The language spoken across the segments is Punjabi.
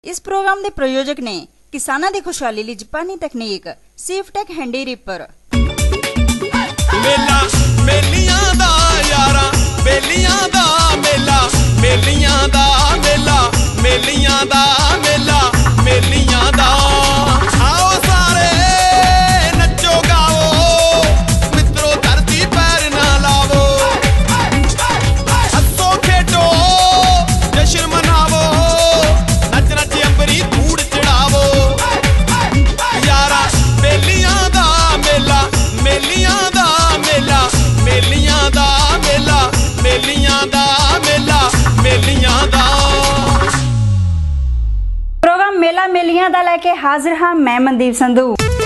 इस प्रोग्राम के प्रायोजक ने किसानों की खुशहाली लिए जापानी तकनीक सेफटेक हैंडी रिपर। मेला मेलियां दा यारा बेलियां दा मेला मेलियां दा मेला मेलियां दा मेला मेलियां दा आओ सारे नचो गाओ मित्रों धरती पैर ना लावो हंसो खेडो जश्न मनावो नच नच अंबरी धूड़ चढ़ावो यारा बेलियां दा मेला मेलियां दा मेला मेलियां दा मेला मेलियां दा मेला मेलियां दा। प्रोग्राम मेला मेलियां दा लैके हाजिर हाँ मैं मनदीप संधू।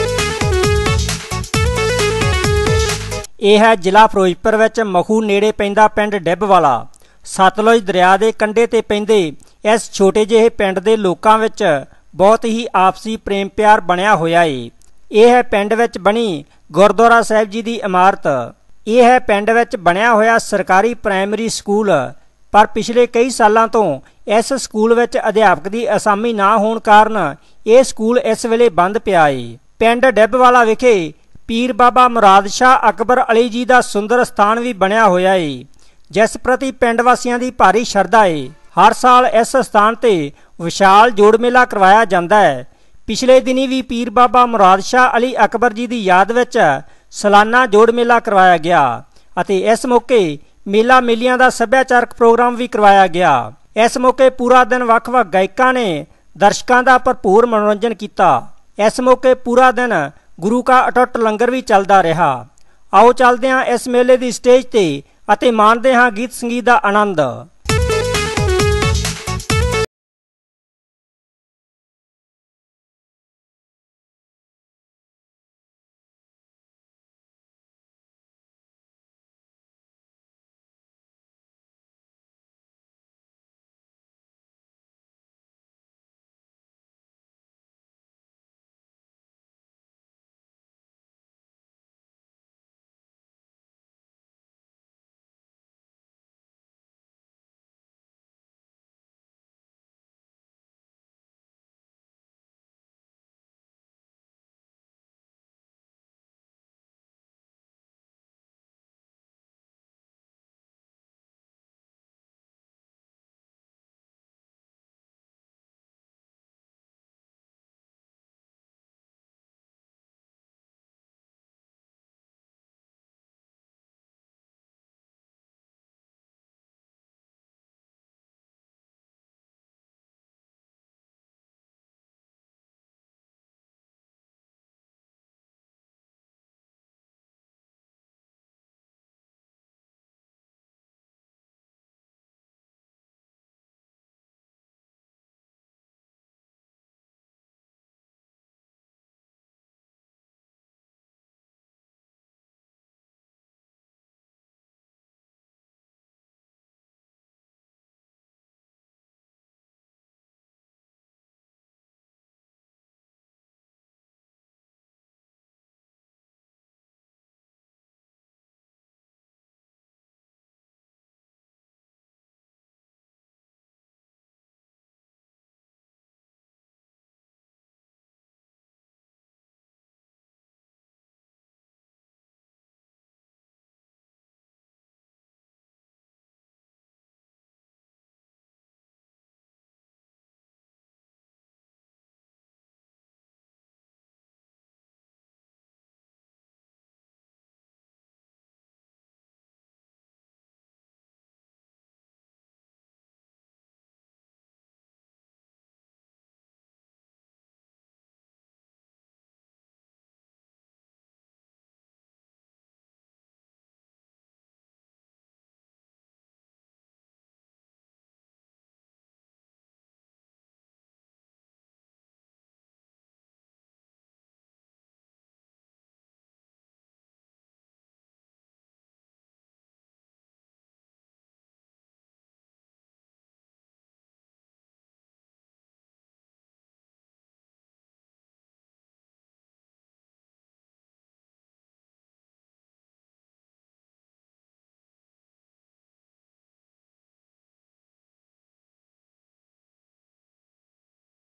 यह है जिला फिरोजपुर विच मखू नेड़े पैंदा पिंड डिबवाला। सतलुज दरिया के कंढे ते पैंदे इस छोटे ਜਿਹੇ पिंड ਦੇ ਲੋਕਾਂ ਵਿੱਚ बहुत ही आपसी प्रेम प्यार ਬਣਿਆ ਹੋਇਆ ਏ। ਇਹ ਹੈ ਪਿੰਡ ਵਿੱਚ ਬਣੀ ਗੁਰਦੁਆਰਾ ਸਾਹਿਬ ਜੀ ਦੀ ਇਮਾਰਤ। ਇਹ ਹੈ ਪਿੰਡ ਵਿੱਚ ਬਣਿਆ ਹੋਇਆ ਸਰਕਾਰੀ ਪ੍ਰਾਇਮਰੀ ਸਕੂਲ। ਪਰ ਪਿਛਲੇ ਕਈ ਸਾਲਾਂ ਤੋਂ ਇਸ ਸਕੂਲ ਵਿੱਚ ਅਧਿਆਪਕ ਦੀ ਅਸਾਮੀ ਨਾ ਹੋਣ ਕਾਰਨ ਇਹ ਸਕੂਲ ਇਸ ਵੇਲੇ ਬੰਦ ਪਿਆ ਏ। ਪਿੰਡ ਡਿਬਵਾਲਾ ਵਿਖੇ ਪੀਰ ਬਾਬਾ ਮੁਰਾਦ ਸ਼ਾਹ ਅਕਬਰ ਅਲੀ ਜੀ ਦਾ ਸੁੰਦਰ ਸਥਾਨ ਵੀ ਬਣਿਆ ਹੋਇਆ ਏ, ਜਿਸ ਪ੍ਰਤੀ ਪਿੰਡ ਵਾਸੀਆਂ ਦੀ ਭਾਰੀ ਸ਼ਰਧਾ ਏ। ਹਰ ਸਾਲ ਇਸ ਸਥਾਨ ਤੇ ਵਿਸ਼ਾਲ ਜੋੜ ਮੇਲਾ ਕਰਵਾਇਆ ਜਾਂਦਾ ਹੈ। ਪਿਛਲੇ ਦਿਨੀ ਵੀ ਪੀਰ ਬਾਬਾ ਮੁਰਾਦ ਸ਼ਾਹ ਅਲੀ ਅਕਬਰ ਜੀ ਦੀ ਯਾਦ ਵਿੱਚ ਸਾਲਾਨਾ ਜੋੜ ਮੇਲਾ ਕਰਵਾਇਆ ਗਿਆ ਅਤੇ ਇਸ ਮੌਕੇ ਮੇਲਾ ਮੇਲੀਆਂ ਦਾ ਸੱਭਿਆਚਾਰਕ ਪ੍ਰੋਗਰਾਮ ਵੀ ਕਰਵਾਇਆ ਗਿਆ। ਇਸ ਮੌਕੇ ਪੂਰਾ ਦਿਨ ਵੱਖ-ਵੱਖ ਗਾਇਕਾਂ ਨੇ ਦਰਸ਼ਕਾਂ ਦਾ ਭਰਪੂਰ ਮਨੋਰੰਜਨ ਕੀਤਾ। ਇਸ ਮੌਕੇ ਪੂਰਾ ਦਿਨ ਗੁਰੂ ਕਾ ਅਟੁੱਟ ਲੰਗਰ ਵੀ ਚੱਲਦਾ ਰਿਹਾ। ਆਓ ਚੱਲਦੇ ਹਾਂ ਇਸ ਮੇਲੇ ਦੀ ਸਟੇਜ ਤੇ ਅਤੇ ਮਾਣਦੇ ਹਾਂ ਗੀਤ ਸੰਗੀਤ ਦਾ ਆਨੰਦ।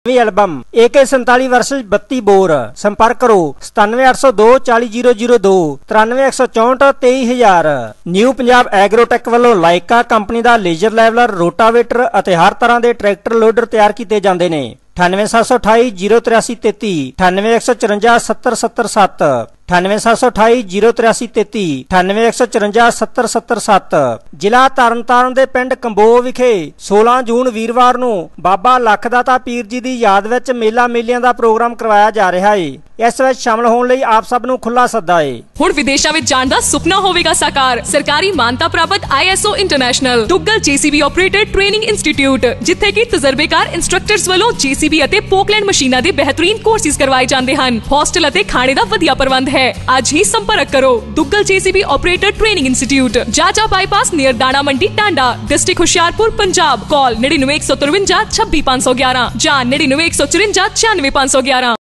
Album AK47 versus 32 bore. संपर्क करो 9782 40002 93 164 23000। न्यू पंजाब एग्रोटेक वालों लाइका कंपनी का लेजर लेवलर, रोटावेटर ਅਤੇ हर तरह के ट्रैक्टर लोडर तैयार किए जाते हैं। 9872 083 33 98 154 70 70 7 98 728 083 33 98 154 70 70 7। ਜ਼ਿਲ੍ਹਾ ਤਰਨਤਾਰਨ ਦੇ ਪਿੰਡ ਕੰਬੋ ਵਿਖੇ 16 ਜੂਨ ਵੀਰਵਾਰ ਨੂੰ ਬਾਬਾ ਲੱਖਦਾਤਾ ਪੀਰ ਜੀ ਦੀ ਯਾਦ ਵਿੱਚ ਮੇਲਾ ਮੇਲਿਆਂ ਦਾ ਪ੍ਰੋਗਰਾਮ ਕਰਵਾਇਆ ਜਾ ਰਿਹਾ ਹੈ। ਇਸ ਵਿੱਚ ਸ਼ਾਮਲ ਹੋਣ ਲਈ ਆਪ ਸਭ ਨੂੰ ਖੁੱਲਾ ਸੱਦਾ ਹੈ। ਹੁਣ ਵਿਦੇਸ਼ਾਂ ਵਿੱਚ ਜਾਣ ਦਾ ਸੁਪਨਾ ਹੋਵੇਗਾ ਸਾਕਾਰ। ਸਰਕਾਰੀ ਮਾਨਤਾ ਪ੍ਰਾਪਤ ISO international Duggal JCB operated training institute, ਜਿੱਥੇ ਕਿ ਤਜਰਬੇਕਾਰ ਇੰਸਟ੍ਰਕਟਰਸ ਵੱਲੋਂ JCB ਅਤੇ ਪੋਕਲੈਂਡ ਮਸ਼ੀਨਾਂ ਦੇ ਬਿਹਤਰੀਨ ਕੋਰਸਿਸ ਕਰਵਾਏ ਜਾਂਦੇ ਹਨ। ਹੋਸਟਲ ਅਤੇ ਖਾਣੇ ਦਾ ਵਧੀਆ ਪ੍ਰਬੰਧ ਹੈ। ਅੱਜ ਹੀ ਸੰਪਰਕ ਕਰੋ Duggal JCB operated training institute, Jaja bypass near Dana Mandi Tanda, district Hoshiarpur, Punjab. Call 99 153 26 511 ਜਾਂ 99 154 96 511।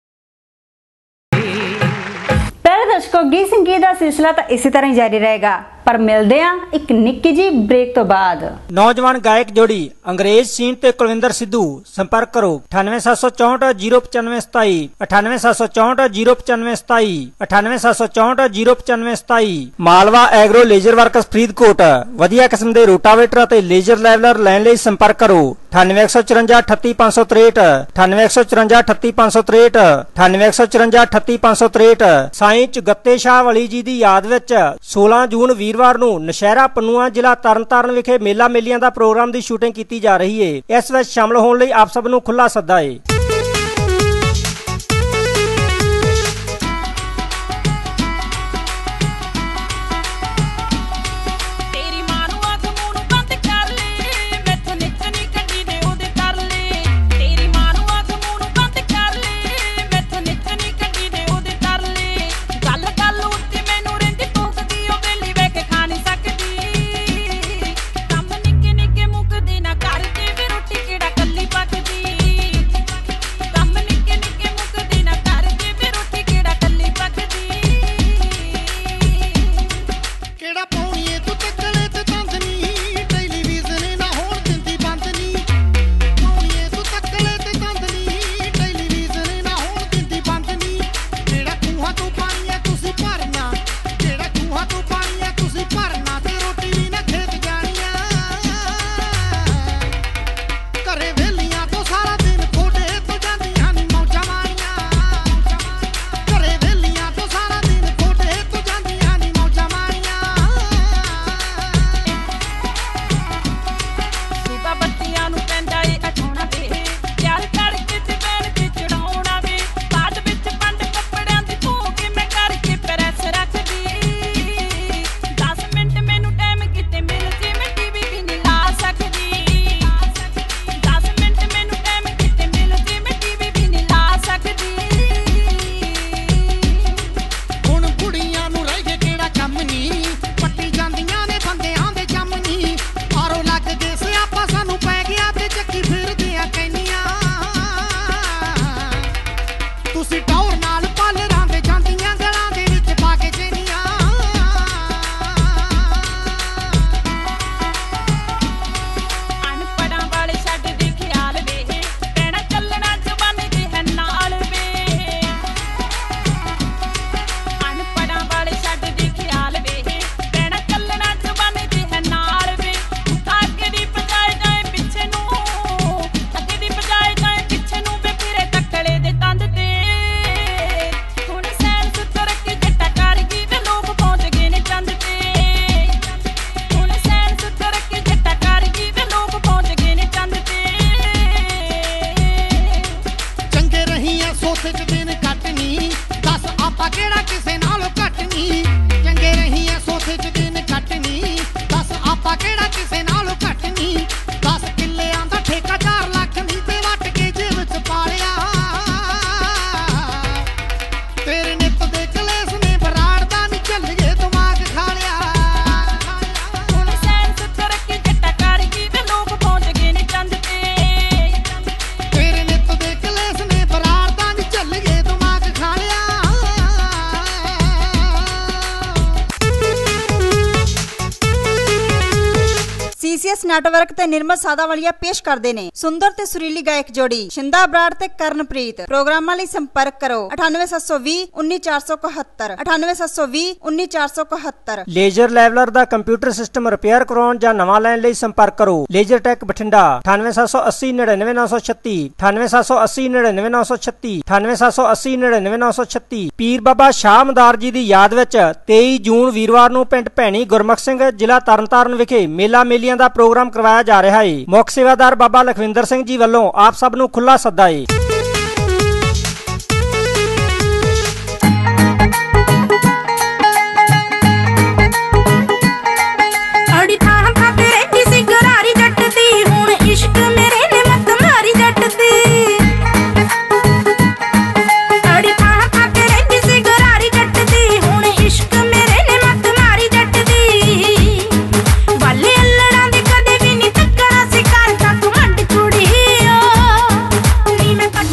दर्शकों, गीत संगीत का सिलसिला तो इसी तरह जारी रहेगा। पर मिलते हैं एक निक्की जी ब्रेक तो बाद। नौजवान गायक जोड़ी अंग्रेज सीन ते कुलविंदर सिद्धू संपर्क करो 9874 095 9874 Malwa agro laser works Faridkot वधिया किस्म के रोटावेटर ते लेजर लेवलर लैन लई संपर्क करो 9854 38563 9854 38563 साईं चुगत्ते शाह वाली जी की याद विच 16 जून वीरवार नूं नशहरा पन्नुआ जिला तरनताਰਨ विखे मेला मेलियां दा प्रोग्राम की शूटिंग की जा रही है। इस विच शामिल होने लई आप सब नूं खुला सद्दा है। सीसीएस नेटवर्क ते निर्मल सादावालिया पेश करते ने सुंदर ते सुरीली गायक जोड़ी शिंदा बराड़ ते करनप्रीत। प्रोग्रामां लई संपर्क करो 9872 19471 9872 19471। लेजर लेवलर दा कंप्यूटर सिस्टम रिपेयर करवाउण जां नवां लैण लई संपर्क करो लेजर टेक बठिंडा 9878 99936 9878 99936 9878 99936। पीर बाबा शाह मदार जी दी याद विच 23 जून वीरवार नूं पिंड भैणी गुरमुख सिंह जिला तरनताਰਨ विखे मेला मेलियां दा प्रोग्राम करवाया जा रहा है। मुख सेवादार बाबा लखविंदर सिंह जी वालों आप सब नूं खुला सद्दा है। मैं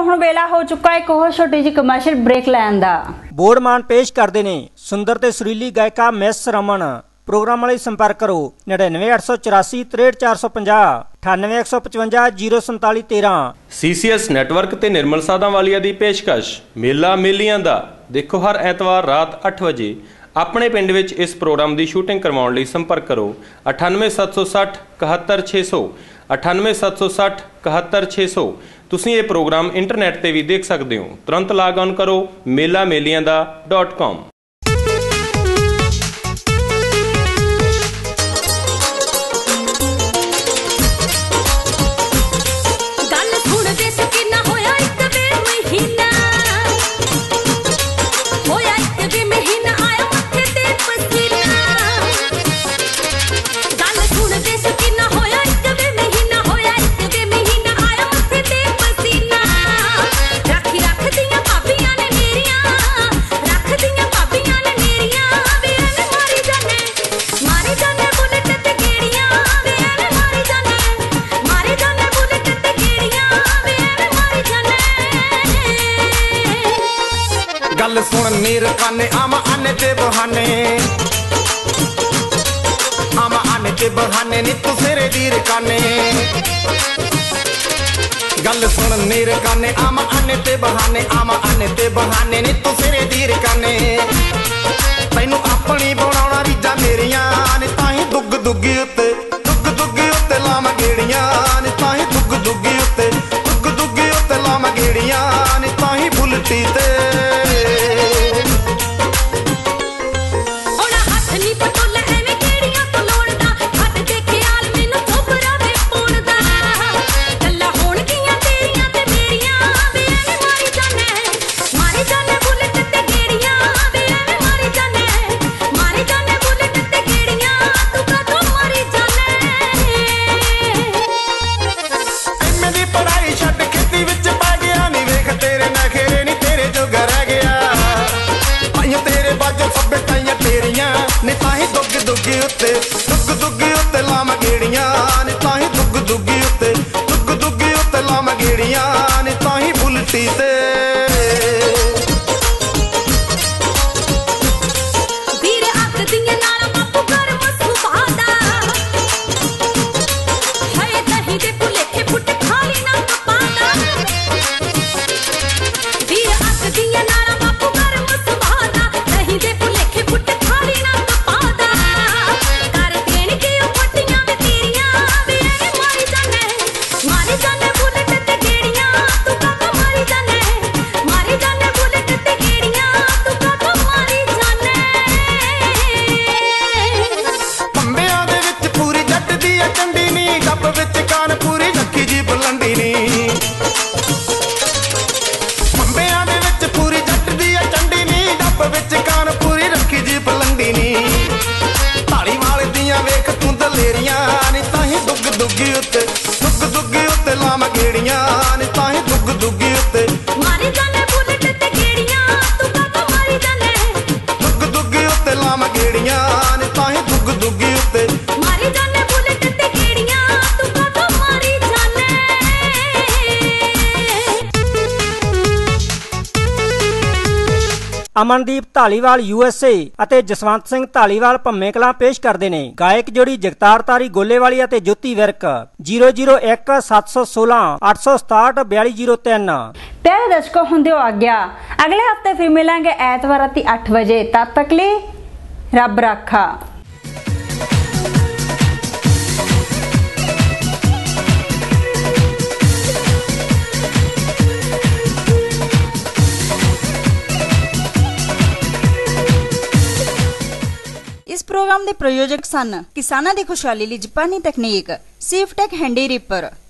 ਹੁਣ ਵੇਲਾ ਹੋ ਚੁੱਕਾ ਇੱਕ ਹੋਰ ਛੋਟੀ ਜਿਹੀ ਕਮਰਸ਼ੀਅਲ ਬ੍ਰੇਕ ਲੈਣ ਦਾ। ਬੋਰਡਮਾਨ ਪੇਸ਼ ਕਰਦੇ ਨੇ ਸੁੰਦਰ ਤੇ ਸੁਰੀਲੀ ਗਾਇਕਾ ਮਿਸ ਰਮਨ। ਪ੍ਰੋਗਰਾਮ ਲਈ ਸੰਪਰਕ ਕਰੋ 99 884 63 450 98 155 047 13। CCS ਨੈਟਵਰਕ ਤੇ ਨਿਰਮਲ ਸਾਦਾ ਵਾਲੀਆ ਦੀ ਪੇਸ਼ਕਸ਼ ਮੇਲਾ ਮੇਲੀਆਂ ਦਾ ਦੇਖੋ ਹਰ ਐਤਵਾਰ ਰਾਤ 8 ਵਜੇ। ਆਪਣੇ ਪਿੰਡ ਵਿੱਚ ਇਸ ਪ੍ਰੋਗਰਾਮ ਦੀ ਸ਼ੂਟਿੰਗ ਕਰਵਾਉਣ ਲਈ ਸੰਪਰਕ ਕਰੋ 98 760 71 600 98 760 71 600। ਤੁਸੀਂ ਇਹ ਪ੍ਰੋਗਰਾਮ ਇੰਟਰਨੈਟ ਤੇ ਵੀ ਦੇਖ ਸਕਦੇ ਹੋ। ਤੁਰੰਤ ਲਾਗ ਆਨ ਕਰੋ melamelianda.com। ਗੱਲ ਸੁਣ ਨੀਰ ਕਾਨੇ ਆਮ ਆਨੇ ਤੇ ਬਹਾਨੇ ਆਮ ਆਨੇ ਤੇ ਬਹਾਨੇ ਨੀ ਤੂੰ ਸਿਰੇ ਵੀਰ ਕਾਨੇ। ਗੱਲ ਸੁਣ ਨੀਰ ਕਾਨੇ ਆਮ ਆਨੇ ਤੇ ਬਹਾਨੇ ਆਮ ਆਨੇ ਤੇ ਬਹਾਨੇ ਨੀ ਤੂੰ ਸਿਰੇ ਵੀਰ ਕਾਨੇ। ਤੈਨੂੰ ਆਪਣੀ ਬਣਾਉਣਾ ਰੀਜਾਂ ਮੇਰੀਆਂ ਨੇ ਤਾਂ ਹੀ ਦੁੱਗ ਦੁੱਗੀ ਉੱਤੇ ਲਾਵਾਂ ਗੇੜੀਆਂ ਨੇ ਤਾਂ ਹੀ ਦੁੱਗ ਦੁੱਗੀ ਉੱਤੇ ਲਾਵਾਂ ਗੇੜੀਆਂ ਨੇ ਤਾਂ ਹੀ ਬੁਲਟੀ ਤੇ। ਦੁੱਗੀ ਉੱਤੇ ਲਾਵਾਂ ਗੇੜੀਆਂ ਨੇ ਤਾਂ ਹੀ ਦੁੱਗੀ ਉੱਤੇ ਲਾਵਾਂ ਗੇੜੀਆਂ ਨੇ ਤਾਂ ਹੀ ਬੁਲਟੀ ਤੇ। ਦੁੱਗੀ ਉੱਤੇ ਲਾਵਾਂ ਗੇੜੀਆਂ ਨੇ ਤਾਂ ਹੀ ਦੁੱਗੀ ਉੱਤੇ ਮਾਰੀ ਜਾਨੇ ਬੁਲਟ ਤੇ ਗੇੜੀਆਂ ਤੂੰ ਕਾਹਤੋਂ ਮਾਰੀ ਜਾਨੇ। ਦੁੱਗੀ ਉੱਤੇ ਲਾਵਾਂ ਗੇੜੀਆਂ ਨੇ ਤਾਂ ਹੀ ਦੁੱਗੀ ਉੱਤੇ ਮਾਰੀ ਜਾਨੇ ਬੁਲਟ ਤੇ ਗੇੜੀਆਂ ਤੂੰ ਕਾਹਤੋਂ ਮਾਰੀ ਜਾਨੇ। ਅਮਨਦੀਪ ਧਾਲੀਵਾਲ USA ਅਤੇ ਜਸਵੰਤ ਸਿੰਘ ਧਾਲੀਵਾਲ ਭੰਮੇ ਕਲਾਂ ਪੇਸ਼ ਕਰਦੇ ਨੇ ਗਾਇਕ ਜੋੜੀ ਜਗਤਾਰ ਤਾਰੀ ਗੋਲੇਵਾਲੀ ਅਤੇ ਜੋਤੀ ਵਿਰਕ 001 716 867 4203। ਪਿਆਰੇ ਦਰਸ਼ਕੋ ਹੁੰਦੇ ਹੋ ਆਗਿਆ ਅਗਲੇ ਹਫਤੇ ਫਿਰ ਮਿਲਾਂਗੇ ਐਤਵਾਰ ਰਾਤੀ 8 ਵਜੇ। ਤਦ ਤੱਕ ਲਈ ਰੱਬ ਰਾਖਾ। इस प्रोग्राम के प्रायोजक सन किसानां दी खुशहाली लई जापानी तकनीक सीफटेक हैंडी रीपर